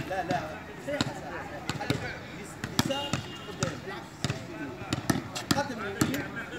لا لا سيحة خلي يسار قدام بالعكس قدم اليمين